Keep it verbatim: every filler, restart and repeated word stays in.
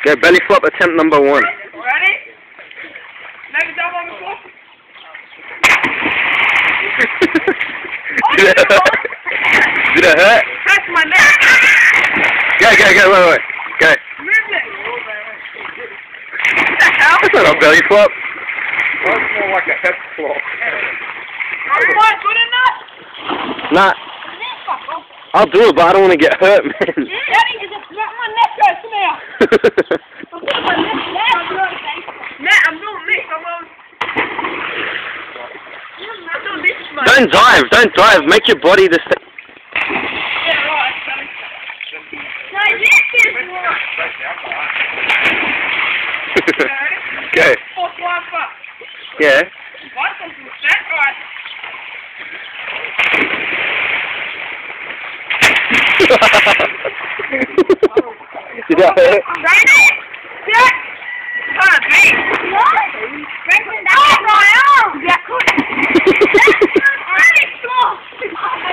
Go belly flop attempt number one. Ready? Make it down on the floor. Did it hurt? Did it hurt? That's my neck. Go, go, go, wait, wait. Go. Move it. What the hell? That's not a belly flop. That's more like a head flop. Am I good enough? Nah. I'll do it, but I don't want to get hurt, man. Daddy, is it my neck hurts now? I'm doing my neck now. Matt, I'm doing this. I'm on. I'm doing this. My Don't dive, don't dive. Make your body the same. yeah, right. No, this is one. Go. Fourth one, fuck. Yeah. What? Something like that? Alright. Did that hurt? Ready? Set. Huh, me. What? Bring it down.